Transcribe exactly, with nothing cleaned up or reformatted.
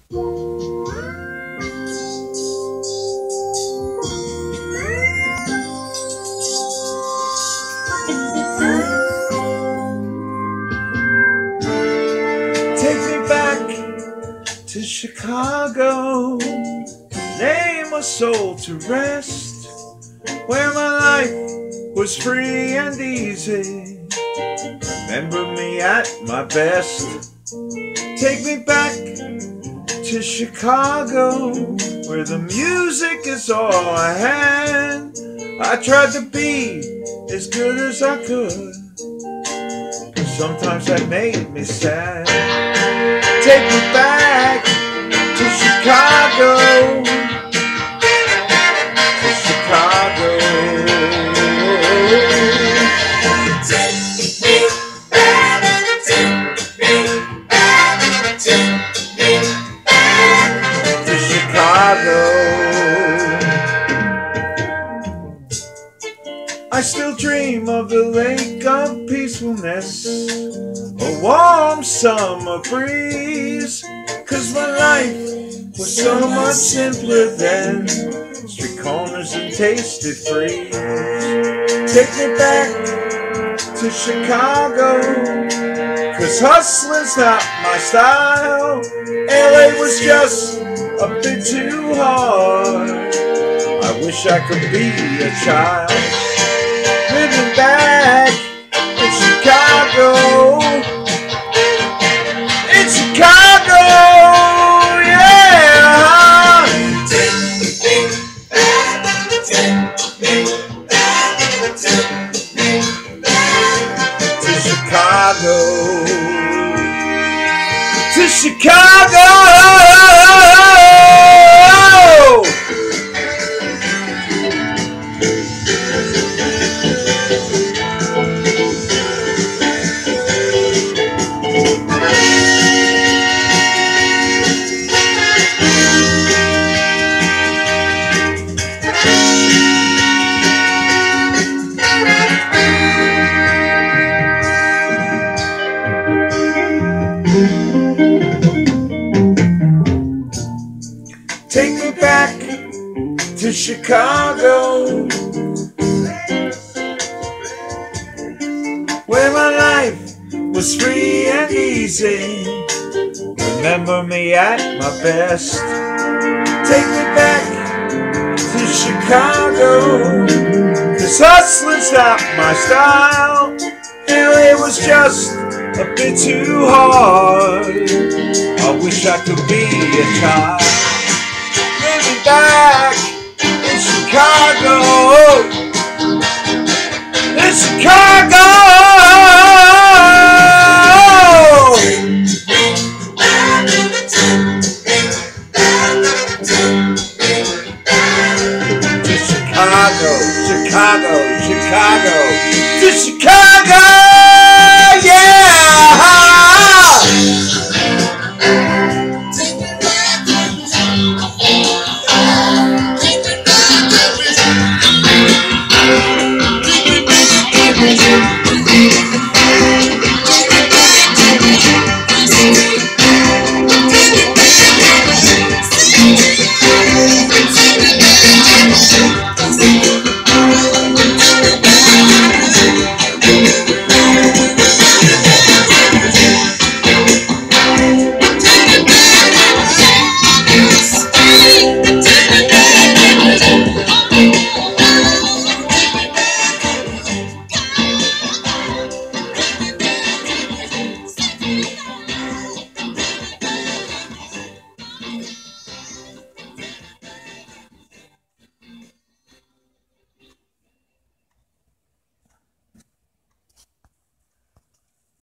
Take me back to Chicago, lay my soul to rest, where my life was free and easy. Remember me at my best. Take me back to Chicago, where the music is all I had. I tried to be as good as I could, but sometimes that made me sad. Take me back to Chicago, to Chicago. Take me back, take me back, take me back to Chicago. I still dream of the lake of peacefulness, a warm summer breeze, 'cause my life was so much simpler then, street corners and tasty freeze. Take me back to Chicago, 'cause hustling's not my style. L A was just a bit too hard. I wish I could be a child, living back in Chicago, in Chicago, yeah. Take me back, take me back, take me back To Chicago, to Chicago. Take me back to Chicago, where my life was free and easy. Remember me at my best. Take me back to Chicago, 'cause hustling's not my style. L A was just a bit too hard. I wish I could be a child, living back in Chicago, in Chicago.